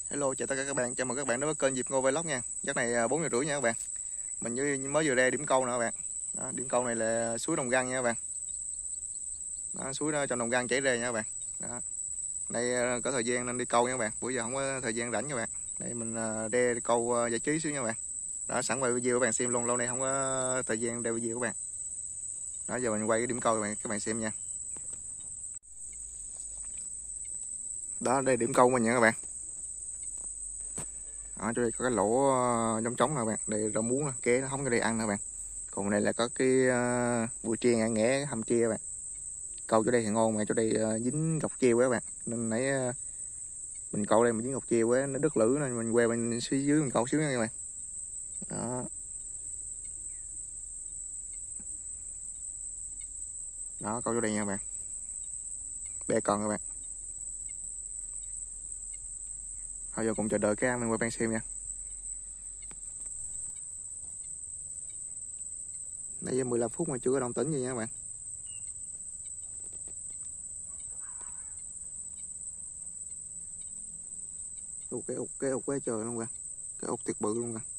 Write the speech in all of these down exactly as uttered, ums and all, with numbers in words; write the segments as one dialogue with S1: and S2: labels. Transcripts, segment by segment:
S1: Hello, chào tất cả các bạn, chào mừng các bạn đến với kênh Diệp Ngô Vlog nha. Giấc này bốn giờ rưỡi nha các bạn. Mình như mới vừa ra điểm câu nè các bạn. Đó, điểm câu này là suối Đồng Găng nha các bạn. Đó, suối đó trong Đồng Găng chảy ra nha các bạn. Đó. Đây có thời gian nên đi câu nha các bạn. Bữa giờ không có thời gian rảnh các bạn. Đây mình ra đi câu giải trí xíu nha các bạn. Đó, sẵn quay video các bạn xem luôn, lâu nay không có thời gian ra video các bạn. Đó, giờ mình quay cái điểm câu các bạn, các bạn xem nha. Đó, đây điểm câu mình nha các bạn. Ở chỗ đây có cái lỗ trống trống nè bạn, đây rau muống nè, kế nó không có đây ăn nè bạn. Còn này là có cái uh, bùi chia ngã nghẽ hầm chia các bạn. Câu chỗ đây thì ngon mà chỗ đây uh, dính gọc chia quá các bạn. Nên nãy uh, mình câu đây mình dính gọc chia quá nó đứt lưỡi nên mình quay bên phía dưới mình câu xíu nha các bạn. Đó. Đó, câu chỗ đây nha các bạn. Bè còn các bạn. Thôi giờ cùng chờ đợi cái ăn mình quay bạn xem nha. Nãy giờ mười lăm phút mà chưa có động tĩnh gì nha các bạn. Ủa, cái ục cái ục quá trời luôn kìa. Cái ục thiệt bự luôn kìa.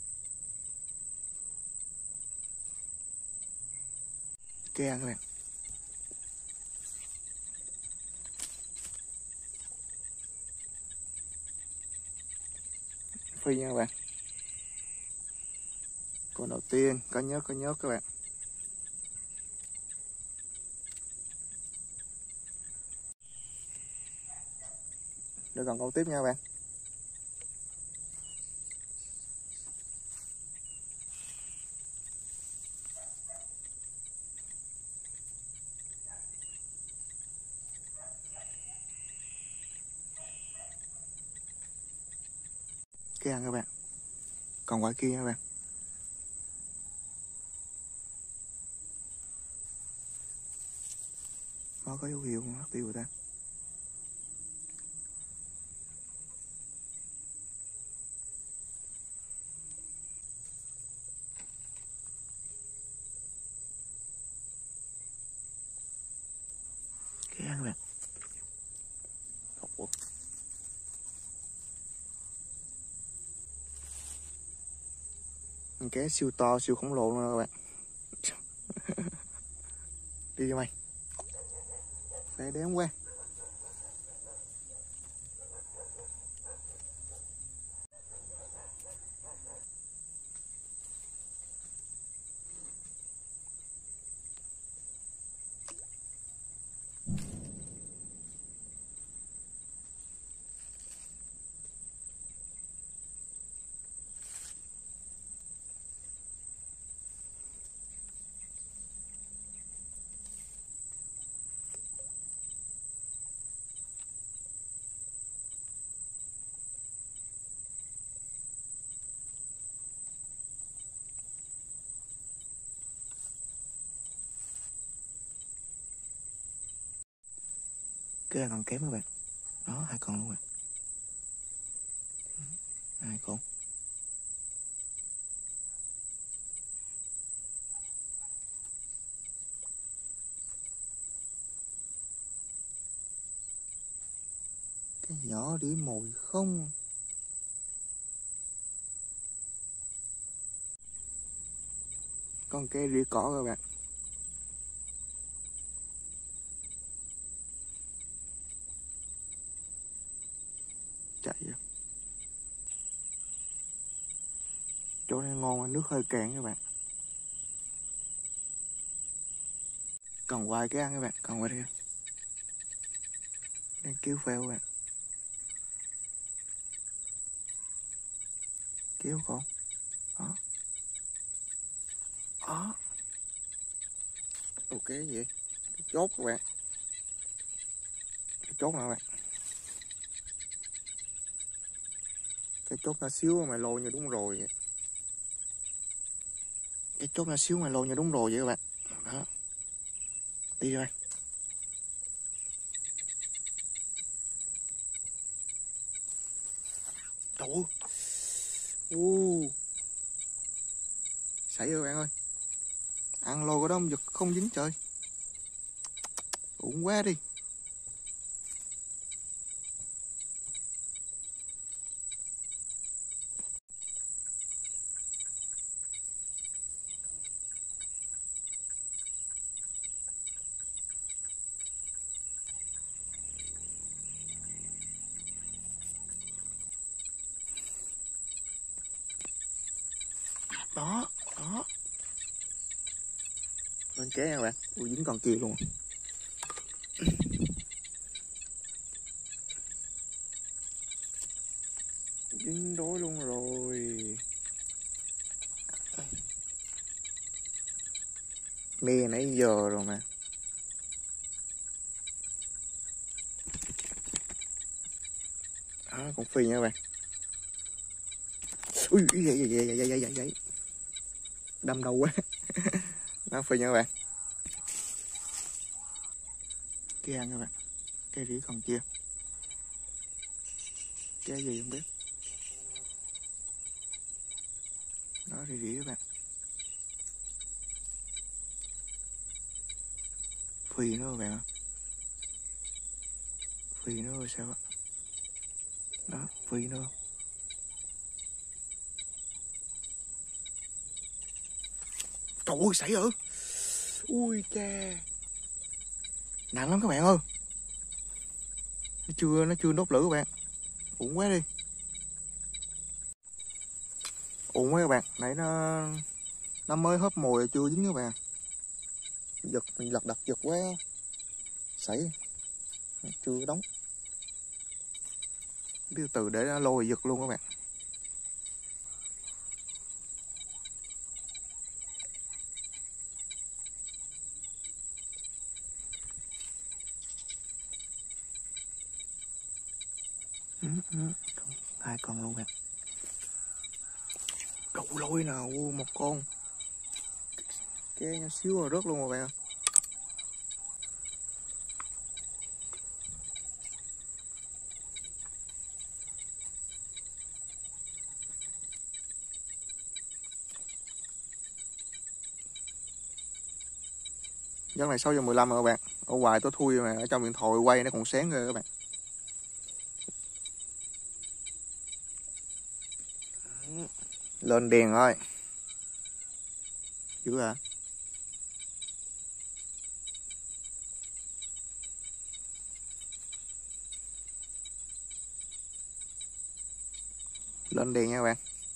S1: Cái ăn các bạn. Phi nha các bạn. Con đầu tiên có nhớt có nhớt các bạn. Để còn câu tiếp nha các bạn. Cái ăn các bạn. Còn quả kia nha các bạn. Nó có dấu hiệu mất tiêu rồi ta. Cái ăn các bạn. Ủa. Cái siêu to siêu khổng lồ luôn các bạn. Đi cho mày. Đây đếm quá. Cái này còn kém các bạn. Đó, hai con luôn rồi. Hai con. Cái nhỏ đĩ mồi không. Con cái đĩa cỏ các bạn. Chạy rồi. Chỗ này ngon mà nước hơi cạn các bạn. Còn hoài cái ăn các bạn, còn hoài đây. Đang kéo phèo các bạn. Kéo con. Đó. Đó. Ok vậy. Cái chốt các bạn. Cái chốt nào các bạn. Cái chốt nó xíu mà lôi như đúng rồi vậy. Cái chốt nó xíu mà lôi như đúng rồi vậy các bạn. Đó. Đi rồi. Trời ơi. Uh. Xảy rồi bạn ơi. Ăn lô cái đó giật không dính trời. Uổng quá đi. Đó, đó. Lên ké nha các bạn. Ui, dính con kia luôn. Dính đối luôn rồi. Mê nãy giờ rồi mà. Đó, con phi nha các bạn. Ui, vậy vậy vậy vậy vậy vậy vậy. Đâm đầu quá. Nó phi nha các bạn. Cái ăn các bạn. Cái rỉ còn chia. Cái gì không biết. Đó, rỉ rỉ các bạn. Phi nữa các bạn ạ. Phi nữa rồi sao ạ? Đó, phi nữa. Trời ơi, xảy rồi. Ui cha. Nặng lắm các bạn ơi. Nó chưa, nó chưa đốt lửa các bạn. Uổng quá đi. Uổng quá các bạn. Nãy nó nó mới hớp mồi chưa dính các bạn. Giật, mình lật đật giật quá. Xảy. Chưa đóng. Từ từ để nó lôi giật luôn các bạn. Ừ, ừ. Hai con luôn bạn. Đậu lôi nào một con. Cái nhỏ xíu rồi rớt luôn rồi bạn. Giấc này sáu giờ mười lăm rồi các bạn. Ở ngoài tối thui mà ở trong điện thoại quay nó còn sáng rồi các bạn. Lên đèn thôi. Dữ hả? Lên đèn nha các bạn.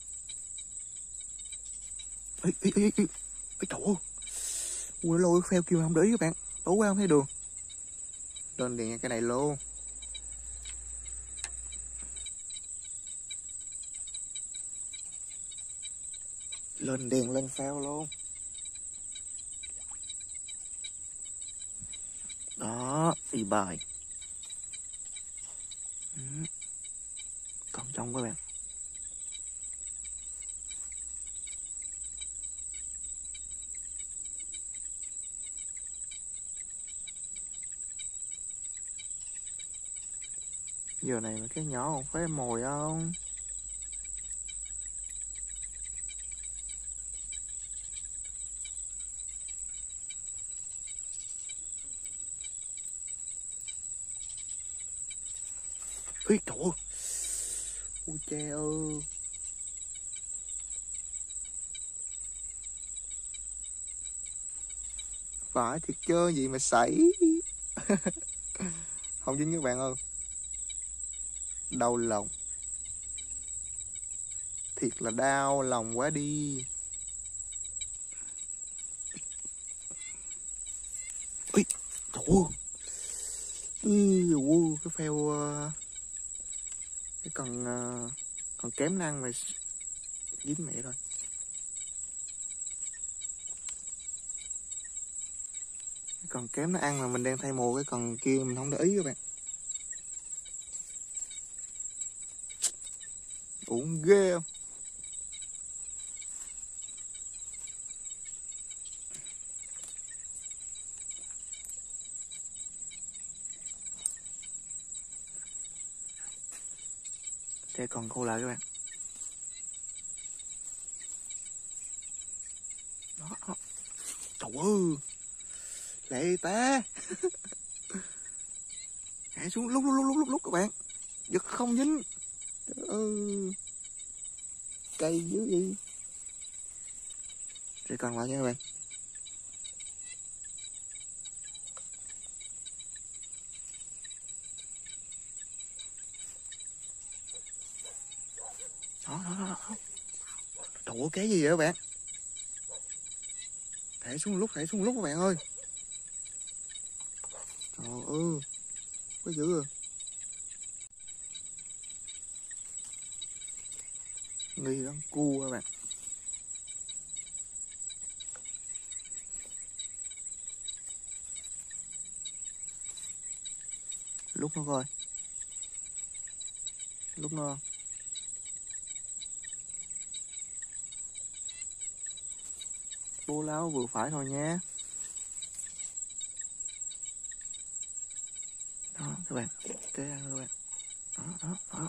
S1: Ê, ê, ê, ê. Ê, trời ơi. Ui, nó lôi pheo kia mà không để ý các bạn. Tối quá không thấy đường. Lên đèn nha cái này luôn. Lên đèn lên phao luôn. Đó, đi bài. Ừ. Còn trong các bạn. Giờ này mà cái nhỏ còn phải mồi không? Ê trời ơi. Ui cha ơi. Phải thiệt chơi gì mà xảy. Không dính các bạn ơi. Đau lòng. Thiệt là đau lòng quá đi. Ui trời ơi. Ui, cái phèo cái còn còn kém năng mà dính mẹ rồi. Cái còn kém nó ăn mà mình đang thay mồi, cái còn kia mình không để ý các bạn. Uổng ghê không? Để còn câu lại các bạn. Đó. Trời ơi. Lẹ ta. Hạ xuống lúc lúc lúc lúc lúc các bạn. Giật không dính. Trời ơi. Cây dữ gì. Để còn lại nha các bạn. Đó, đó, đó, đó. Trời ơi, cái gì vậy các bạn? Thả xuống lúc, thả xuống lúc các bạn ơi. Trời ơi, có dữ à. Nghi lắm, cua các bạn. Lúc nó coi. Lúc nó bố láo vừa phải thôi nhé. Đó các bạn, kế ăn các bạn. Đó, đó, đó.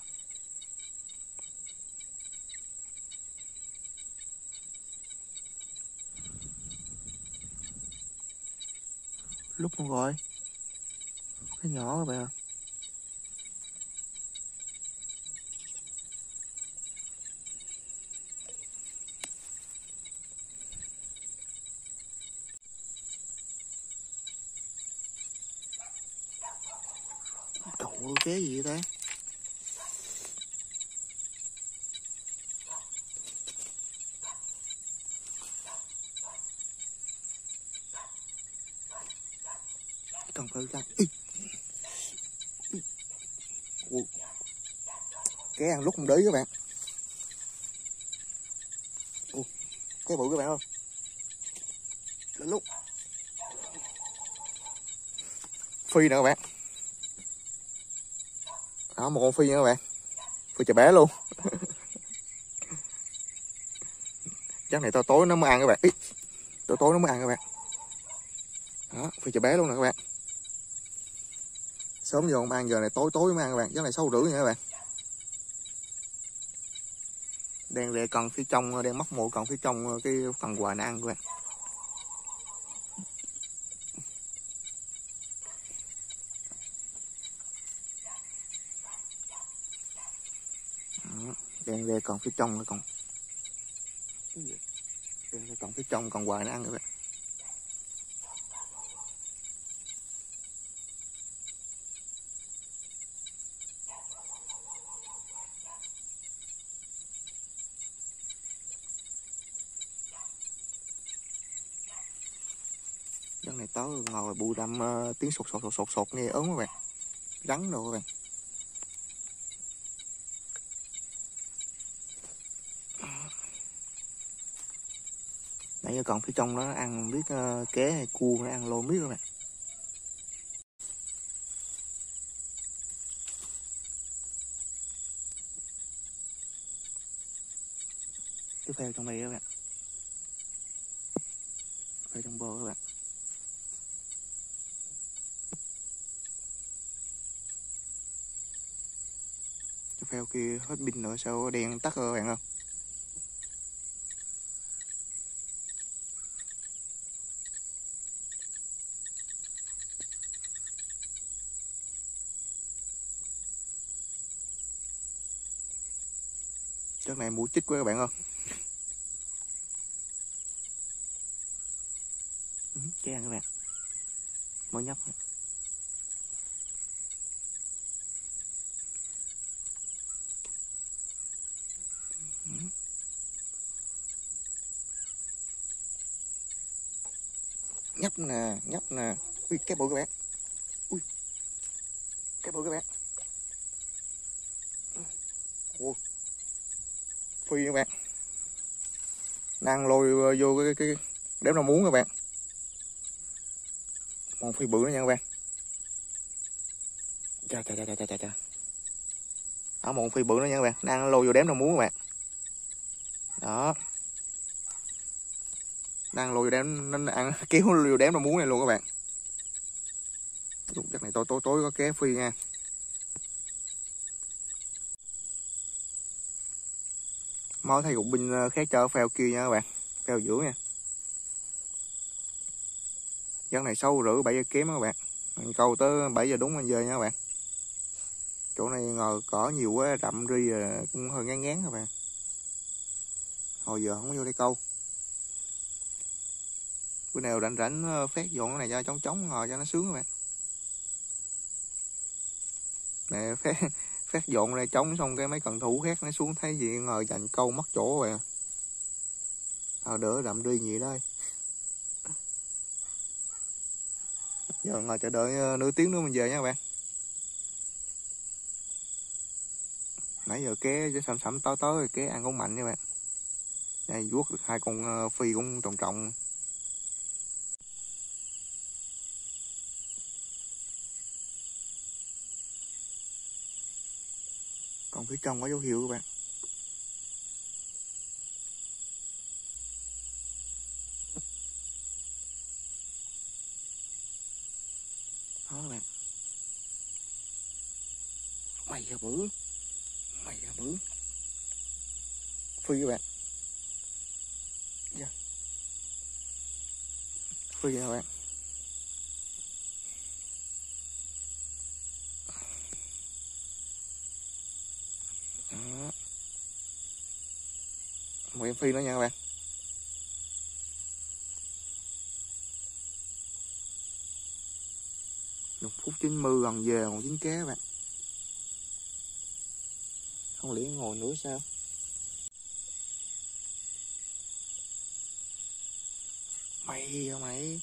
S1: Lúc nó gọi. Cái nhỏ các bạn ạ. Trời ơi, cái gì vậy ta? Cần phải ra. Cái ăn lúc không đấy các bạn. Ủa, cái bự các bạn ơi. Lên lúc. Phi nè các bạn. Đó, một con phi nữa các bạn. Phi chà bé luôn. Chắc này to tối nó mới ăn các bạn. Ý, tối tối nó mới ăn các bạn. Đó, phi chà bé luôn nè các bạn. Sớm giờ không ăn, giờ này tối tối mới ăn các bạn. Chắc này sáu rưỡi nha các bạn. Đang để cần phía trong, đang móc mồi cần phía trong cái phần quà nó ăn các bạn. Đó, đang để còn phía trong nó còn. Đang để còn phía trong còn quà nó ăn các bạn. Giấc này tớ ngồi bụi đâm uh, tiếng sột sột sột sột sột nghe ớn các bạn. Rắn đồ các bạn. Nãy giờ còn phía trong nó ăn biết uh, ké hay cua nó ăn luôn biết các bạn. Tiếp theo trong đây các bạn. Phèo trong bờ các bạn. Cái phèo kia hết pin nữa sao đèn tắt rồi các bạn không? Chắc này mũi chích quá các bạn ơi. Cái ăn các bạn. Mới nhấp. Nhấp nè, nhấp nè. Ui, cái bự các bạn. Ui. Cái bự các bạn. Ui. Phi các bạn. Đang lôi vô cái cái đếm nó muốn các bạn. Con phi bự nữa nha các bạn. Chà chà chà chà chà chà. Đó, một phi bự nữa nha các bạn. Đang lôi vô đếm nó muốn các bạn. Đó. Đang lôi vô đếm nó ăn kéo vô đếm nó muốn này luôn các bạn. Chắc này tối tối tối có ké phi nha. Mới thấy cục pin khác cho phèo kia nha các bạn. Phèo giữa nha. Giấc này sáu rưỡi bảy giờ kém các bạn. Mình câu tới bảy giờ đúng mình về nha các bạn. Chỗ này ngồi cỏ nhiều quá rậm ri rồi cũng hơi ngán ngán các bạn. Hồi giờ không vô đây câu. Bữa nào rảnh rảnh phát dọn cái này cho trống trống ngồi cho nó sướng các bạn. Nè phát phát dọn đây trống xong cái mấy cần thủ khác nó xuống thấy gì ngồi dành câu mất chỗ rồi. Ờ đỡ rậm ri gì đó. Giờ ngồi chờ đợi nửa tiếng nữa mình về nha các bạn. Nãy giờ ké sầm sầm tối tối rồi ké ăn cũng mạnh nha bạn. Đây vuốt được hai con phi cũng trọng trọng. Còn phía trong có dấu hiệu các bạn. Đó các bạn. Mày ra bự. Mày ra bự. Phi các bạn. Yeah. Phi nha các bạn. Đó. Một em phi nữa nha các bạn. Một phút chín mươi gần về còn dính ké các bạn. Không lẽ ngồi nữa sao? Mày hả mày?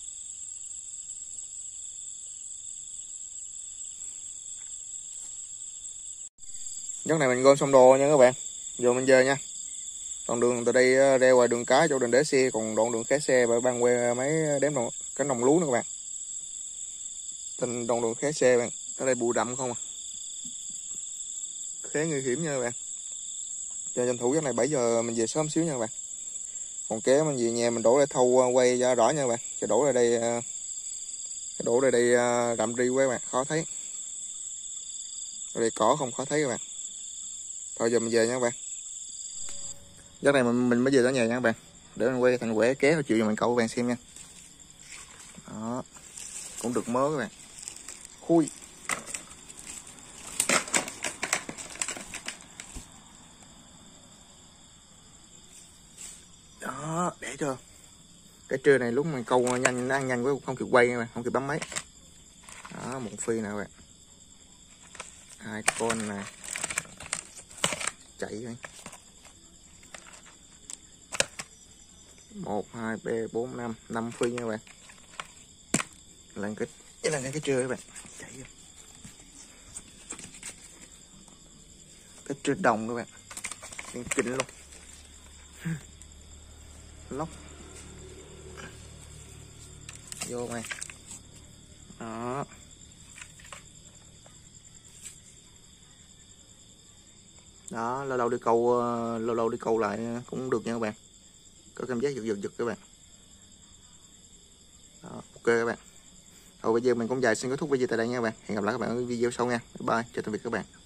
S1: Giấc này mình gom xong đồ nha các bạn. Giờ mình về nha. Đoạn đường từ đây ra ngoài đường cái chỗ đường để xe, còn đoạn đường khác xe và băng que mấy đếm đồng cánh đồng lúa nữa các bạn. Trên đoạn đường khác xe bạn, ở đây bụi đậm không à. Khá nguy hiểm nha các bạn. Cho tranh thủ giấc này bảy giờ mình về sớm xíu nha các bạn. Còn ké mình về nhà mình đổ lại thâu quay cho rõ nha các bạn. Chứ đổ ra đây cái đổ ra đây rậm ri quá các bạn, khó thấy. Ở đây cỏ không khó thấy các bạn. Thôi giờ mình về nha các bạn. Giấc này mình, mình mới về tới nhà nha các bạn. Để mình quay thành quẻ ké hồi chiều cho mình cậu các bạn xem nha. Đó. Cũng được mớ các bạn. Khui. Đó, để cho cái trưa này lúc mình câu nhanh nó ăn nhanh quá không kịp quay mà không kịp bấm máy. Đó, một phi nè các bạn. Hai con nè. Chạy rồi. một hai ba bốn năm, năm phi nha các bạn. Lần cái cái lần cái trưa các bạn. Chạy rồi. Cái trưa đồng các bạn. Đen kinh luôn. Lóc. Vô này. Đó. Đó, lâu lâu đi câu lâu lâu đi câu lại cũng được nha các bạn. Có cảm giác giật giật giật các bạn. Đó, ok các bạn. Thôi bây giờ mình cũng dài xin kết thúc video tại đây nha các bạn. Hẹn gặp lại các bạn ở video sau nha. Bye bye, chào tạm biệt các bạn.